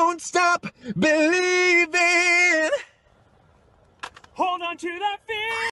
Don't stop believing. Hold on to that fear.